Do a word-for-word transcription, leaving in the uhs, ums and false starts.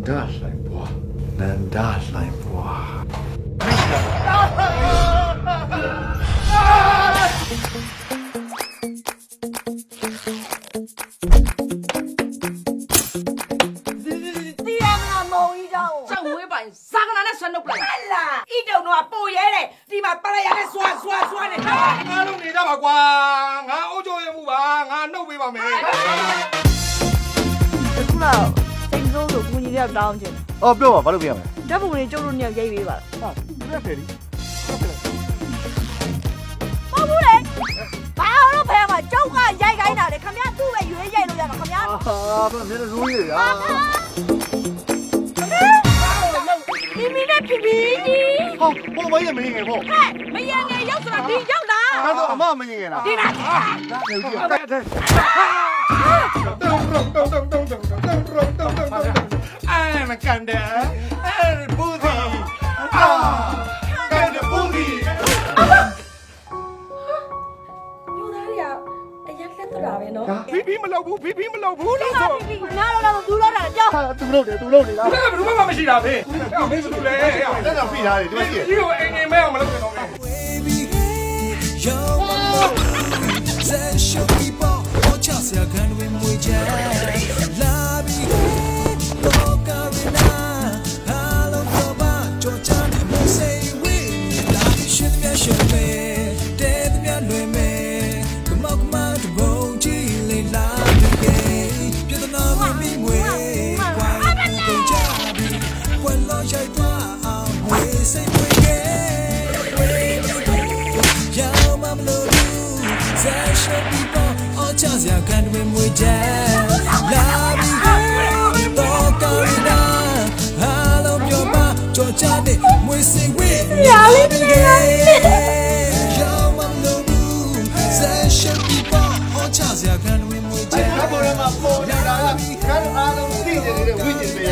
ဒါလှိုင်ဘွားနန္ဒလှိုင်ဘွားစားကနာနဲ့ဆွနှုတ်လိုက်ဟဲ့လားဣတုံတော့ပိုရဲတယ်ဒီမှာပရရနဲ့ဆွာဆွာဆွာနဲ့ငါလုံးနေကြပါကွာငါအိုးချိုရမှုပါငါနှုတ်ပေးပါမယ်အခုတော့စိတ်ဆိုးလို့ကူညီရတောင်းချင်အော်ပြောပါဘာလို့ပြရမလဲဓာတ်ပုံလေးကျုပ်တို့ညရိုက်ပေးပါဟာပြဖယ်လी မဟုတ်ဘူးလေဘာလို့ဖယ်မှာကျုပ်ကရိုက်ခိုင်းတာလေခင်ဗျာသူ့ပဲရွေးရိုက်လို့ရမှာခင်ဗျာဟာဘာလဲရိုးရည်ရာမိမိနဲ့ပြပြဟောဘိုးမရင်မရင်ငယ်ပေါ့ဟဲ့မရင်ငယ်ရောက်ဆိုတာဒီရောက်လားဒါဆိုအမမရင်ငယ်လားဒီလားဒါနေကြည့်တုံတုံတုံတုံတုံတုံတုံတုံတုံတုံအဲမကန်တယ်အဲဘူဒီအာကန်တယ်ဘူဒီညိုသားရအရက်လက်တူတာပဲနော်ဖီဖီမလုပ်ဘူးဖီဖီမလုပ်ဘူးလို့ဆိုဖီဖီနားတော့သူလို့တာကြောက်ဟာသူလုပ်တယ်သူလုပ်နေလားဘယ်ဘယ်မှမရှိတာဖေအဲ့မင်းစုလေလက်တော့ဖိထားတယ်ဒီမှာရှိတယ်ဒီကိုအိမ်နေမဲအောင်မလုပ်တော့ဘူး Show people watch us ya can we move ya love you Locarina hello baba Georgia me say we love you should me should me dead me lwe me come on come on to go ji le love you pied na me mi mwe kwa ko ja bi when lo jai twa we say we ya mam lo Show people all chance ya can we move ya love you Locarina hello baba Georgia me we sing we love you mam lo Show people all chance ya can we move ya အဲ့ဒါပေါ်မှာပေါ်နေတာကခန်းအားလုံးသိနေတယ်ဝိညာဉ်ပဲ